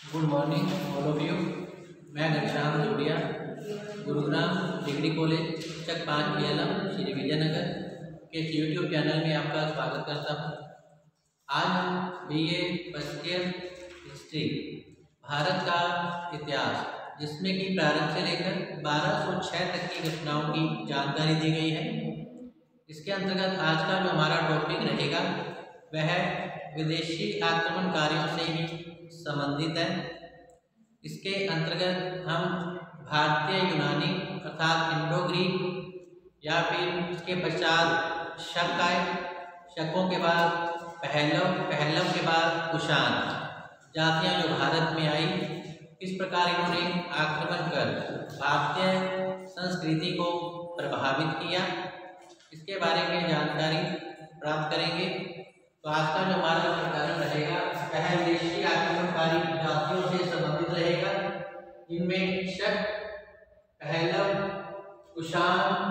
Good morning all of you. मैं Ghanshyam Jodiya, Gurugram degree college Chak 5 PLM Shri Vijaynagar के YouTube channel में आपका स्वागत करता हूँ। आज हम BA first year history Bharat का इतिहास, जिसमें कि प्रारंभ से लेकर 1206 तक की घटनाओं की जानकारी दी गई है। इसके अंतर्गत आज का जो हमारा टॉपिक रहेगा वह विदेशी आक्रमणकारियों से ही संबंधित है। इसके अंतर्गत हम भारतीय यूनानी अर्थात इंडो ग्रीक या फिर इसके पश्चात शक आए, शकों के बाद पहलव के बाद कुषाण जातियां जो भारत में आई, किस प्रकार इन्होंने आक्रमण कर भारतीय संस्कृति को प्रभावित किया, इसके बारे में जानकारी प्राप्त करेंगे। तो आज का जो हमारा प्रकरण रहेगा वह विदेशी आक्रमणकारी जातियों से संबंधित रहेगा, जिनमें शक, पहलव, कुषाण,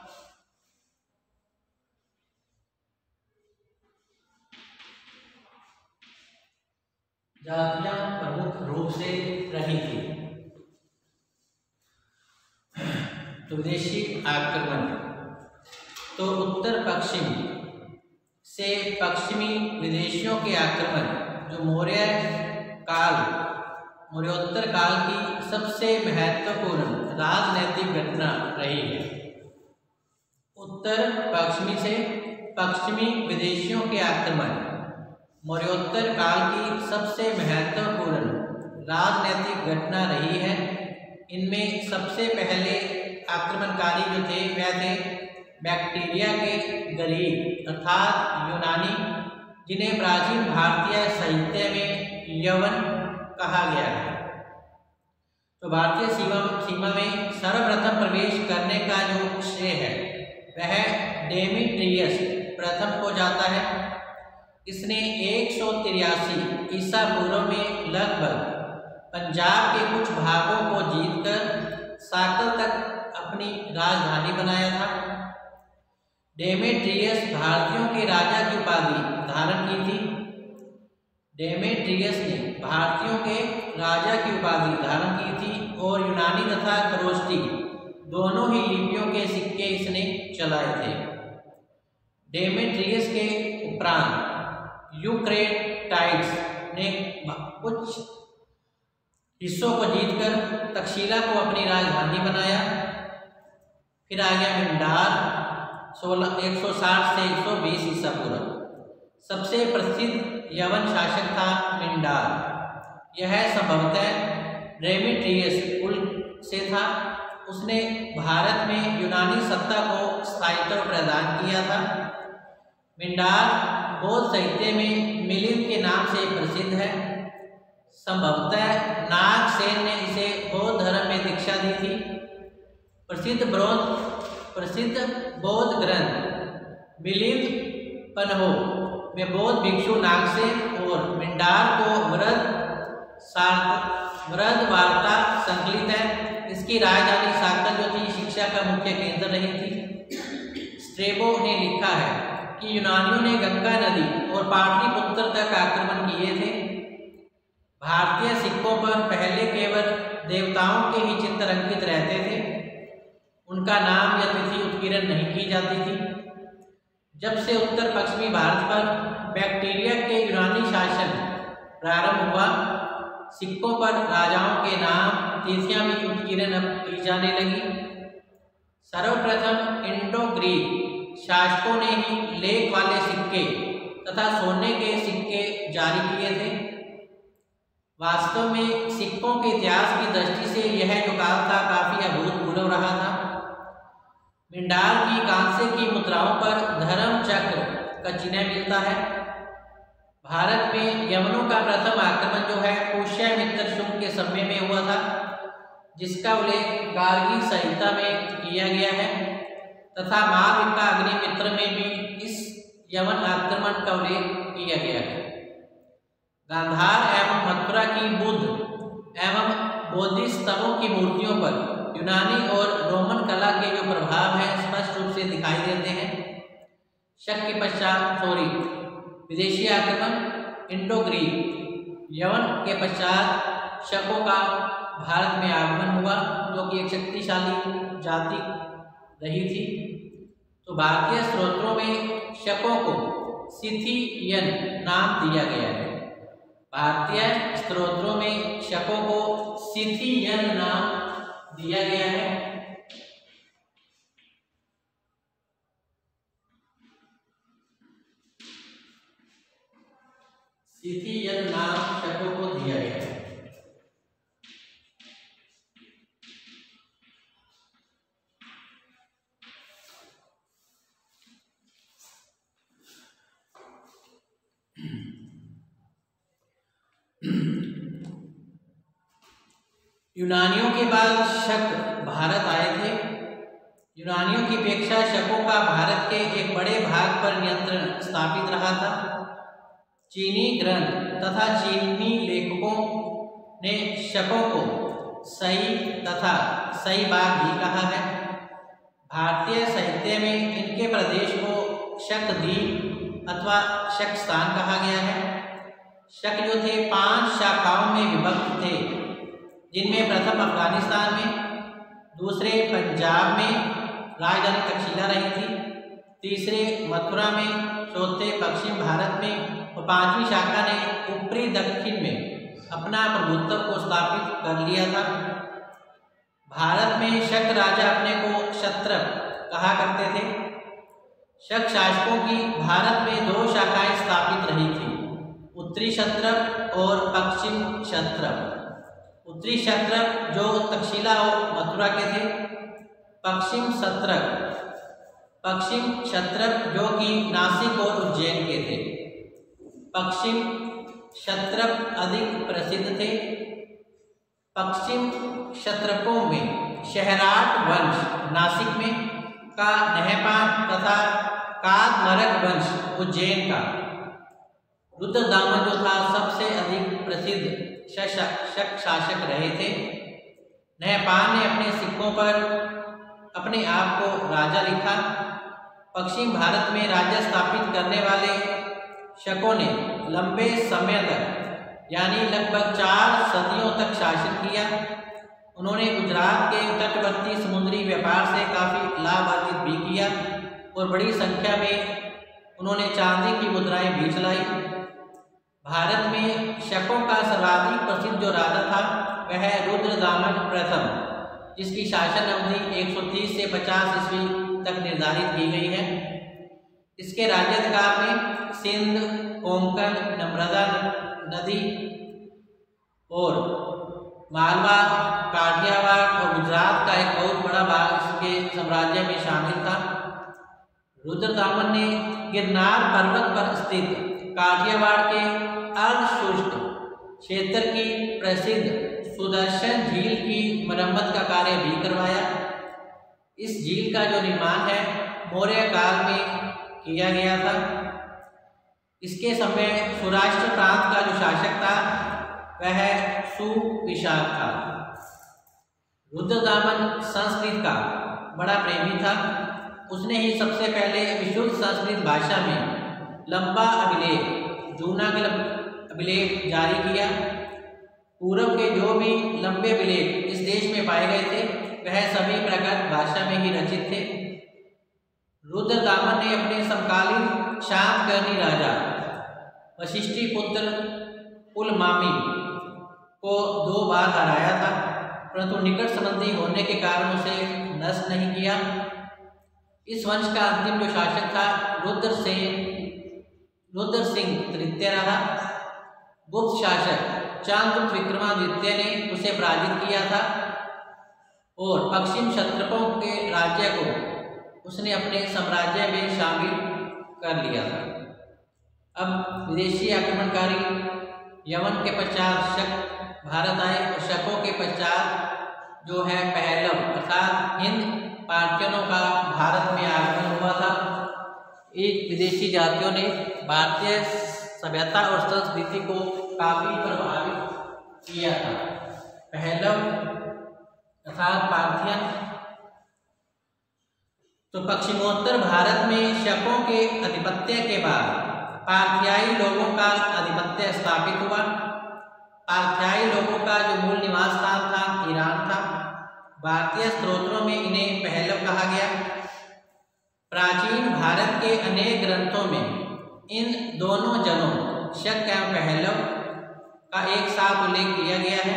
जातियां प्रमुख रूप से रही थी। तो विदेशी आक्रमण तो उत्तर पश्चिम से पश्चिमी विदेशियों के आक्रमण जो मौर्योत्तर काल की सबसे महत्वपूर्ण राजनैतिक घटना रही है। उत्तर पश्चिमी से पश्चिमी विदेशियों के आक्रमण मौर्योत्तर काल की सबसे महत्वपूर्ण राजनैतिक घटना रही है। इनमें सबसे पहले आक्रमणकारी जो थे वह थे बैक्टीरिया के ग्रीक अर्थात यूनानी, जिन्हें प्राचीन भारतीय साहित्य में यवन कहा गया है। तो भारतीय सीमा में सर्वप्रथम प्रवेश करने का जो श्रेय है वह डेमेट्रियस प्रथम को जाता है। इसने 183 ईसा पूर्व में लगभग पंजाब के कुछ भागों को जीतकर साकल तक अपनी राजधानी बनाया था। डेमेट्रियस भारतीयों के राजा की उपाधि धारण की थी। डेमेट्रियस ने भारतीयों के राजा की उपाधि धारण की थी और यूनानी तथा खरोष्टी दोनों ही लिपियों के सिक्के इसने चलाए थे। डेमेट्रियस के उपरांत यूक्रेटाइड्स ने कुछ हिस्सों को जीतकर तक्षशिला को अपनी राजधानी बनाया। फिर आ गया मिंडार 160 से 120 ईसा पूर्व। सबसे प्रसिद्ध यवन शासक था मिंडार। यह संभवतः डेमेट्रियस कुल से था। उसने भारत में यूनानी सत्ता को स्थायित्व प्रदान किया था। मिंडार बौद्ध साहित्य में मिलिंद के नाम से प्रसिद्ध है। संभवतः नागसेन ने इसे बौद्ध धर्म में दीक्षा दी थी। प्रसिद्ध बौद्ध ग्रंथ मिलिंद पन्हो में बौद्ध भिक्षु नागसेन और मिंडार को वृद्ध वार्ता संकलित है। इसकी राजधानी साकल जो थी शिक्षा का मुख्य केंद्र रही थी। स्ट्रेबो ने लिखा है कि यूनानियों ने गंगा नदी और पाटलिपुत्र तक आक्रमण किए थे। भारतीय सिक्कों पर पहले केवल देवताओं के ही चित्र अंकित रहते थे। उनका नाम या तिथि उत्कीर्ण नहीं की जाती थी। जब से उत्तर पश्चिमी भारत पर बैक्टीरिया के यूनानी शासन प्रारंभ हुआ, सिक्कों पर राजाओं के नाम तिथियां भी उत्कीर्ण की जाने लगी। सर्वप्रथम इंडो ग्रीक शासकों ने ही लेख वाले सिक्के तथा सोने के सिक्के जारी किए थे। वास्तव में सिक्कों के इतिहास की दृष्टि से यह जो काल था काफी अभूतपूर्व रहा था। मिंडार की कांसे की मुद्राओं पर धर्म चक्र का चिन्ह मिलता है। भारत में यवनों का प्रथम आक्रमण जो है पुष्यमित्र शुंग के समय में हुआ था, जिसका उल्लेख गार्गी संहिता में किया गया है तथा महाविका अग्निमित्र में भी इस यवन आक्रमण का उल्लेख किया गया है। गांधार एवं मथुरा की बुद्ध एवं बौद्धिस्ट स्तंभों की मूर्तियों पर यूनानी और रोमन कला के जो प्रभाव हैं स्पष्ट रूप से दिखाई देते हैं। शक के पश्चात विदेशी आक्रमण इंडो ग्रीक, यवन के पश्चात शकों का भारत में आगमन हुआ, जो कि एक शक्तिशाली जाति रही थी। तो भारतीय स्त्रोत्रों में शकों को सिथियन नाम दिया गया है। भारतीय स्त्रोत्रों में शकों को सिथियन नाम दिया गया है। सिथियन नाम शकों को दिया गया है। यूनानियों के बाद शक भारत आए थे। यूनानियों की अपेक्षा शकों का भारत के एक बड़े भाग पर नियंत्रण स्थापित रहा था। चीनी ग्रंथ तथा चीनी लेखकों ने शकों को सही तथा सही बाग भी कहा है। भारतीय साहित्य में इनके प्रदेश को शकद्वीप अथवा शकस्तान कहा गया है। शक जो थे 5 शाखाओं में विभक्त थे, जिनमें प्रथम अफगानिस्तान में, दूसरे पंजाब में राजधानी तक्षशिला रही थी, तीसरे मथुरा में, चौथे पश्चिम भारत में और 5वीं शाखा ने ऊपरी दक्षिण में अपना प्रभुत्व को स्थापित कर लिया था। भारत में शक राजा अपने को क्षत्रप कहा करते थे। शक शासकों की भारत में 2 शाखाएं स्थापित रही थी, उत्तरी क्षत्रप और पश्चिम क्षत्रप। उत्तरी क्षत्रप जो तक्षशिला और मथुरा के थे, पश्चिम क्षत्रप जो कि नासिक और उज्जैन के थे। पश्चिम क्षत्रप अधिक प्रसिद्ध थे। पश्चिम क्षत्रपों में शहराट वंश नासिक में का, नहपान तथा कादमरक वंश उज्जैन का, रुद्रदामन जो था सबसे अधिक प्रसिद्ध शक शासक रहे थे। नहपान ने अपने सिक्कों पर अपने आप को राजा लिखा। पश्चिम भारत में राज्य स्थापित करने वाले शकों ने लंबे समय तक यानी लगभग 4 सदियों तक शासन किया। उन्होंने गुजरात के तटवर्ती समुद्री व्यापार से काफ़ी लाभ अर्जित भी किया और बड़ी संख्या में उन्होंने चांदी की मुद्राएं भी चलाई। भारत में शकों का सर्वाधिक प्रसिद्ध जो राजा था वह रुद्रदामन प्रथम, जिसकी शासन अवधि 130 से 50 ईस्वी तक निर्धारित की गई है। इसके राज्यकाल में सिंध, कोंकण, नर्मदा नदी और मालवा, काठियावाड़ और गुजरात का एक बहुत बड़ा भाग इसके साम्राज्य में शामिल था। रुद्रदामन ने गिरनार पर्वत पर स्थित काठियावाड़ के अर्धशुष्क क्षेत्र की प्रसिद्ध सुदर्शन झील की मरम्मत का कार्य भी करवाया। इस झील का जो निर्माण है मौर्य काल में किया गया था। इसके समय सौराष्ट्र प्रांत का जो शासक था वह सुविशाख था। रुद्रदामन संस्कृत का बड़ा प्रेमी था। उसने ही सबसे पहले विशुद्ध संस्कृत भाषा में लंबा अभिलेख, जूनागल अभिलेख जारी किया। पूर्व के जो भी लंबे अभिलेख इस देश में पाए गए थे वह सभी प्राकृत भाषा में ही रचित थे। रुद्रदामन ने अपने समकालीन शातकर्णी राजा वशिष्ठी पुत्र पुलमामी को 2 बार हराया था, परंतु निकट संबंधी होने के कारण उसे नष्ट नहीं किया। इस वंश का अंतिम जो शासक था रुद्र सिंह तृतीय रहा। गुप्त शासक चंद्रगुप्त विक्रमादित्य ने उसे पराजित किया था और पश्चिम क्षत्रपों के राज्य को उसने अपने साम्राज्य में शामिल कर लिया था। अब विदेशी आक्रमणकारी यवन के पश्चात शक भारत आए और शकों के पश्चात जो है पहलव अर्थात हिंद पार्थियनों का भारत में आगमन हुआ था। एक विदेशी जातियों ने भारतीय सभ्यता और संस्कृति को काफी प्रभावित किया था। पहलव अर्थात पार्थियन। तो पश्चिमोत्तर भारत में शकों के आधिपत्य के बाद पार्थियाई लोगों का आधिपत्य स्थापित हुआ। पार्थियाई लोगों का जो मूल निवास स्थान था ईरान था। भारतीय स्त्रोत्रों में इन्हें पहलव कहा गया। प्राचीन भारत के अनेक ग्रंथों में इन दोनों जनों शक एवं पहलव का एक साथ उल्लेख किया गया है,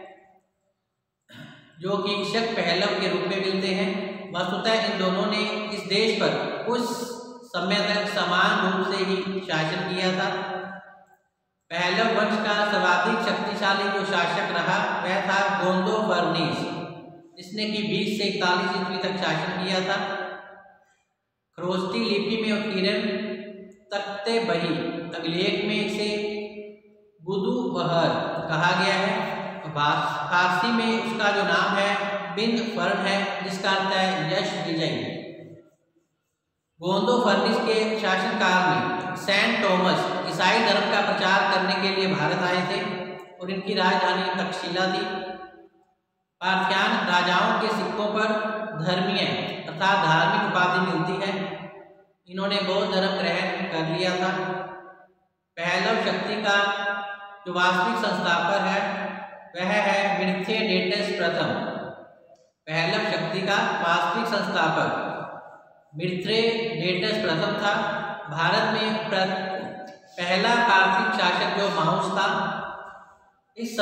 जो कि शक पहलव के रूप में मिलते हैं। वस्तुतः इन दोनों ने इस देश पर कुछ समय तक समान रूप से ही शासन किया था। पहलव वंश का सर्वाधिक शक्तिशाली जो शासक रहा वह था गोंदोफर्निस, जिसने कि 20 से 41 ईस्वी तक शासन किया था। खरोष्टी लिपि में उत्कीर्ण तख्ते बही अभिलेख में इसे बुदुबहर कहा गया है। फारसी में उसका जो नाम है बिन फर्न है, जिसका अर्थ है यश विजयी। गोंदोफर्निस के शासनकाल में सेंट थॉमस ईसाई धर्म का प्रचार करने के लिए भारत आए थे और इनकी राजधानी तक्षशिला थी। पार्थियान राजाओं के सिक्कों पर धर्मीय अर्थात धार्मिक उपाधि मिलती है। इन्होंने बौद्ध धर्म ग्रहण कर लिया था। पहलव शक्ति का जो वास्तविक संस्थापक है वह है मिथ्रेडेटस प्रथम। पहलव शक्ति का वास्तविक संस्थापक मिथ्रेडेटस प्रथम था। भारत में पहला पार्थिव शासक जो माउस था, इस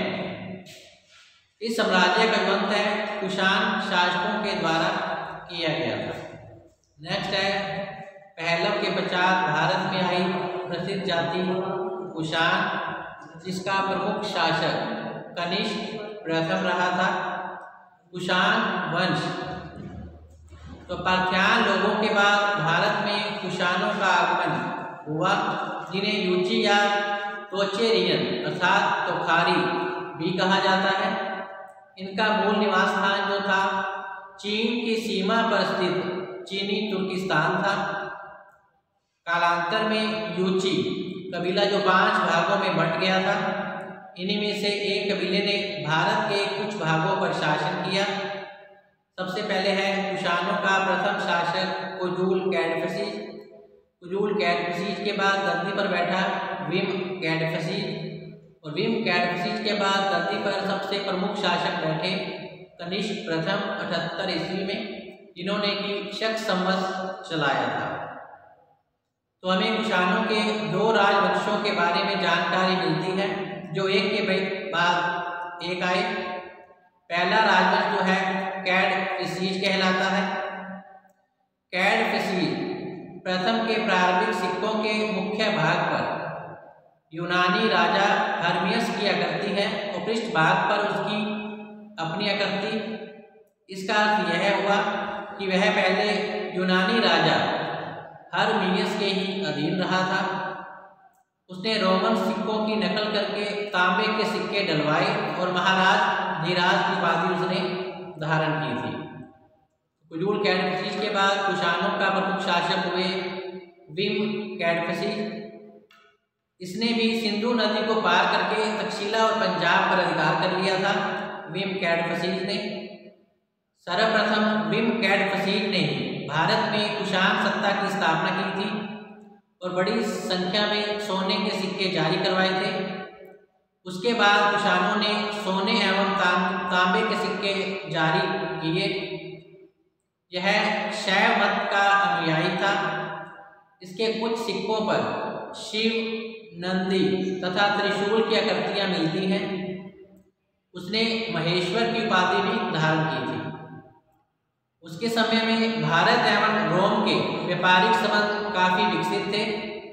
साम्राज्य का अंत है कुषाण शासकों के द्वारा किया गया था। नेक्स्ट है पहलव के पश्चात भारत में आई प्रसिद्ध जाति कुषाण, जिसका प्रमुख शासक कनिष्क प्रथम रहा था। कुषाण वंश तो पार्थियान लोगों के बाद भारत में कुषाणों का आगमन हुआ, जिन्हें यूची या तोचेरियन अर्थात तोखारी भी कहा जाता है। इनका मूल निवास स्थान जो था चीन की सीमा पर स्थित चीनी तुर्किस्तान था। कालांतर में यूची कबीला जो 5 भागों में बंट गया था, इन्हीं में से एक कबीले ने भारत के कुछ भागों पर शासन किया। सबसे पहले है कुषाणों का प्रथम शासक कुजुल कैडफसीस। कुजुल कैडफसीस के बाद गद्दी पर बैठा विम कैडफसीस और विम कैडफसीस के बाद गद्दी पर सबसे प्रमुख शासक बैठे कनिष्क प्रथम 78 ईस्वी में, जिन्होंने कि शक संवत चलाया था। तो हमें कुषाणों के 2 राजवंशों के बारे में जानकारी मिलती है, जो एक के बाद एक आए। पहला राजवंश जो है कैडफसीस कहलाता है। कैडफसीस प्रथम के प्रारंभिक सिक्कों के मुख्य भाग पर यूनानी राजा हर्मियस की आकृति है और पृष्ठ भाग पर उसकी अपनी आकृति। इसका अर्थ यह हुआ कि वह पहले यूनानी राजा हर्मियस के ही अधीन रहा था। उसने रोमन सिक्कों की नकल करके तांबे के सिक्के डलवाए और महाराज धीराज की उपाधि उसने धारण की थी। कुजुल कैडफसीस के बाद कुषाणों का प्रमुख शासक हुए विम कैडफसीस। इसने भी सिंधु नदी को पार करके तक्षशिला और पंजाब पर अधिकार कर लिया था। विम कैडफसीस ने सर्वप्रथम विम कैडफसीस ने भारत में कुषाण सत्ता की स्थापना की थी और बड़ी संख्या में सोने के सिक्के जारी करवाए थे। उसके बाद कुषाणों ने सोने एवं तांबे के सिक्के जारी किए। यह शैव मत का अनुयायी था। इसके कुछ सिक्कों पर शिव, नंदी तथा त्रिशूल की आकृतियां मिलती हैं। उसने महेश्वर की उपाधि भी धारण की थी। उसके समय में भारत एवं रोम के व्यापारिक संबंध काफी विकसित थे।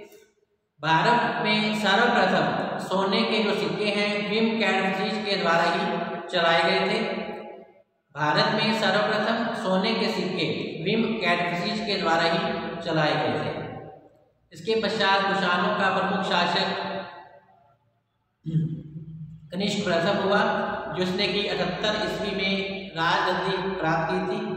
भारत में सर्वप्रथम सोने के जो सिक्के हैं विम कैडफसीस के द्वारा ही चलाए गए थे। भारत में सर्वप्रथम सोने के सिक्के विम कैडफसीस के द्वारा ही चलाए गए थे। इसके पश्चात कुषाणों का प्रमुख शासक कनिष्क प्रथम हुआ, जिसने कि 78 ईस्वी में राजगद्दी प्राप्त की थी।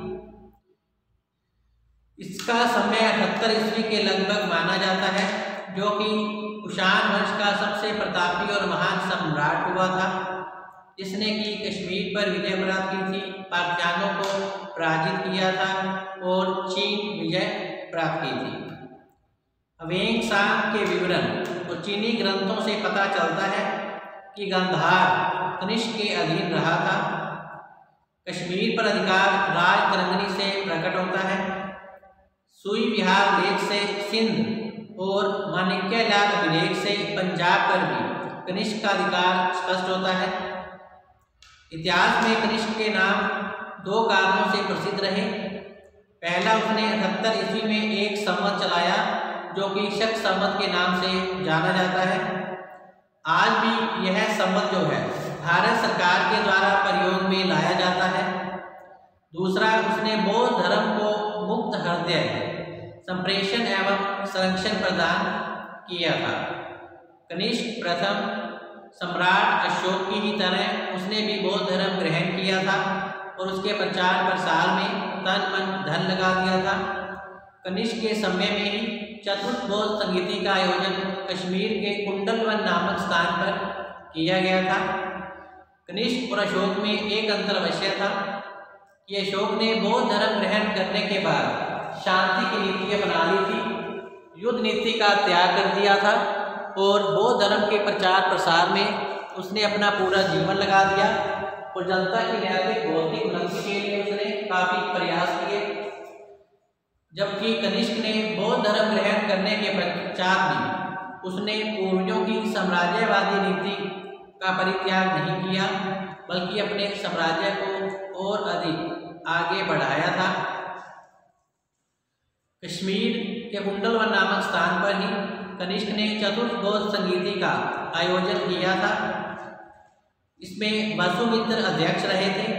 इसका समय 78 ईस्वी के लगभग माना जाता है, जो कि कुषाण वंश का सबसे प्रतापी और महान सम्राट हुआ था, जिसने कि कश्मीर पर विजय प्राप्त की थी, पार्थियानों को पराजित किया था और चीन विजय प्राप्त की थी। ह्वेंग सांग के विवरण और चीनी ग्रंथों से पता चलता है कि गांधार कनिष्क के अधीन रहा था। कश्मीर पर अधिकार राजतरंगिणी से प्रकट होता है। सुई विहार लेख से सिंध और माणिक्यलाल अभिलेख से पंजाब पर भी कनिष्क का अधिकार स्पष्ट होता है। इतिहास में कनिष्क के नाम दो कारणों से प्रसिद्ध रहे। पहला, उसने 78 ईस्वी में एक संवत चलाया जो कि शक संवत के नाम से जाना जाता है। आज भी यह संवत जो है भारत सरकार के द्वारा प्रयोग में लाया जाता है। दूसरा, उसने बौद्ध धर्म को मुक्त हृदय संप्रेषण एवं संरक्षण प्रदान किया था। कनिष्क प्रथम सम्राट अशोक की ही तरह उसने भी बौद्ध धर्म ग्रहण किया था और उसके प्रचार प्रसार में तन मन धन लगा दिया था। कनिष्क के समय में ही चतुर्थ बौद्ध संगीति का आयोजन कश्मीर के कुंडलवन नामक स्थान पर किया गया था। कनिष्क और अशोक में एक अंतर अवश्य था कि अशोक ने बौद्ध धर्म ग्रहण करने के बाद शांति की नीति अपना ली थी, युद्ध नीति का त्याग कर दिया था और बौद्ध धर्म के प्रचार प्रसार में उसने अपना पूरा जीवन लगा दिया और जनता की नैतिक भौतिक उन्नति के लिए उसने काफी प्रयास किए। जबकि कनिष्क ने बौद्ध धर्म ग्रहण करने के पश्चात भी उसने पूर्वजों की साम्राज्यवादी नीति का परित्याग नहीं किया, बल्कि अपने साम्राज्य को और अधिक आगे बढ़ाया था। कश्मीर के कुंडलवन नामक स्थान पर ही कनिष्क ने चतुर्थ बौद्ध संगीति का आयोजन किया था। इसमें वसुमित्र अध्यक्ष रहे थे।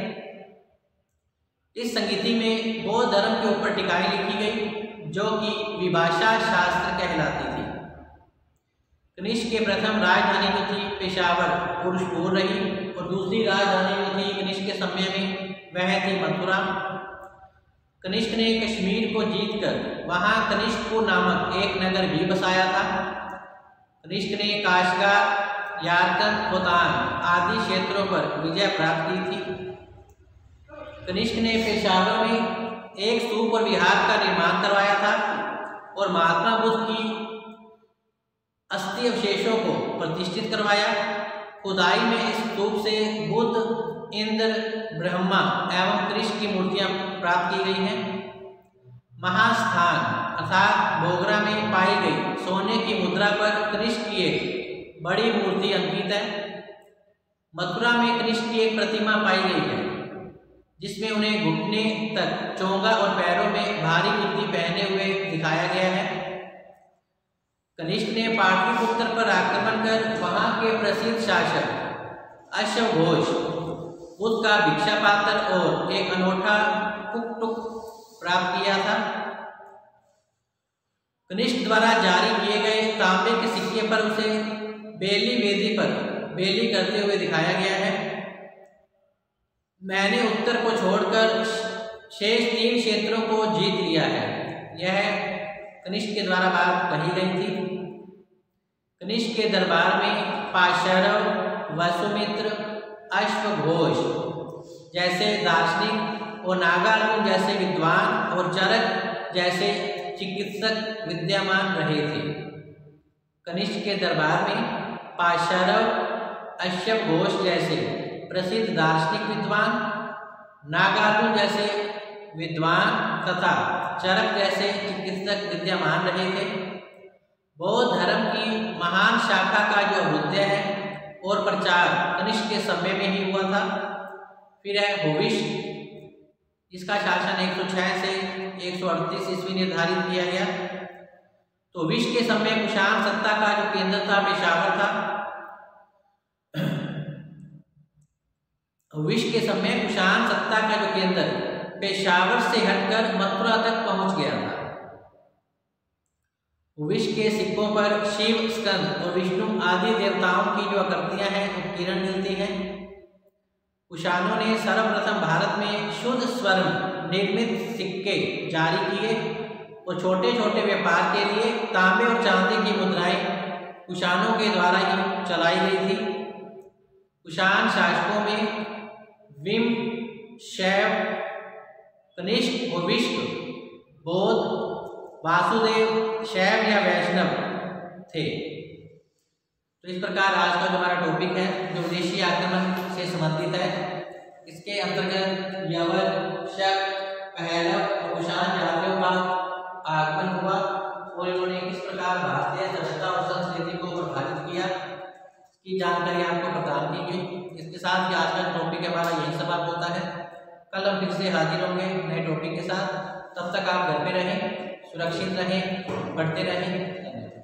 इस संगीति में बौद्ध धर्म के ऊपर टीकाएं लिखी गई जो कि विभाषा शास्त्र कहलाती थी। कनिष्क के प्रथम राजधानी जो थी पेशावर पुरुषपुर रही और दूसरी राजधानी जो थी कनिष्क के समय में वह थी मथुरा। कनिष्क ने कश्मीर को जीतकर वहां कनिष्कपुर नामक एक नगर भी बसाया था। कनिष्क ने काशगार, यारकंद, खोतान आदि क्षेत्रों पर विजय प्राप्त की थी। कनिष्क ने पेशावर में एक स्तूप और विहार का निर्माण करवाया था और महात्मा बुद्ध की अस्थि अवशेषों को प्रतिष्ठित करवाया। खुदाई में इस स्तूप से बुद्ध, इंद्र, ब्रह्मा एवं कृष्ण की मूर्तियां प्राप्त की गई हैं। महास्थान अर्थात बोगरा में पाई गई सोने की मुद्रा पर कनिष्क की एक बड़ी मूर्ति अंकित है। मथुरा में कनिष्क की एक प्रतिमा पाई गई है जिसमें उन्हें घुटने तक चोंगा और पैरों में भारी जूती पहने हुए दिखाया गया है। कनिष्क ने पाटलिपुत्र पर आक्रमण कर वहां के प्रसिद्ध शासक अश्वघोष बुद्ध का भिक्षा पात्र और एक अनोखा टुकटुक प्राप्त किया था। कनिष्क द्वारा जारी किए गए तांबे के सिक्के पर उसे बेली वेदी पर बेली करते हुए दिखाया गया है। मैंने उत्तर को छोड़कर शेष 3 क्षेत्रों को जीत लिया है, यह कनिष्क के द्वारा बात कही गई थी। कनिष्क के दरबार में पाशरव, वसुमित्र, अश्वघोष जैसे दार्शनिक और नागार्जुन जैसे विद्वान और चरक जैसे चिकित्सक विद्यमान रहे थे। कनिष्क के दरबार में पाशरव, अश्वघोष जैसे प्रसिद्ध दार्शनिक विद्वान, नागार्जुन जैसे विद्वान तथा चरक जैसे चिकित्सक विद्यमान रहे थे। बौद्ध धर्म की महान शाखा का जो अभ्युदय है और प्रचार कनिष्क के समय में ही हुआ था। फिर है भूविष्ठ, इसका शासन 106 से 138 ईस्वी निर्धारित किया गया। तो विष्ट के समय कुषाण सत्ता का जो केंद्र था पेशावर था। विष्ट के समय कुषाण सत्ता का जो केंद्र पेशावर से हटकर मथुरा तक पहुंच गया था। विष्ट के सिक्कों पर शिव, स्कंद और विष्णु आदि देवताओं की जो आकृतियां हैं उत्कीर्ण मिलती हैं। कुषाणों ने सर्वप्रथम भारत में शुद्ध स्वर्ण निर्मित सिक्के जारी किए और छोटे छोटे व्यापार के लिए तांबे और चांदी की मुद्राएं कुषाणों के द्वारा ही चलाई गई थी। कुषाण शासकों में विम, शैव, कनिष्क और विष्ट, बौद्ध, वासुदेव, शैव या वैष्णव थे। तो तो इस प्रकार आज का जो हमारा टॉपिक है जो विदेशी आक्रमण से संबंधित है, इसके अंतर्गत यवन, शक, पहलव और कुषाण जातियों का आगमन हुआ और इन्होंने किस प्रकार भारतीय सभ्यता और संस्कृति को प्रभावित किया की जानकारी आपको प्रदान की गई। इसके साथ ही आज का टॉपिक हमारा यही समाप्त होता है। कल हम फिर से हाजिर होंगे नए टॉपिक के साथ। तब तक आप घर पे रहें, सुरक्षित रहें, पढ़ते रहें।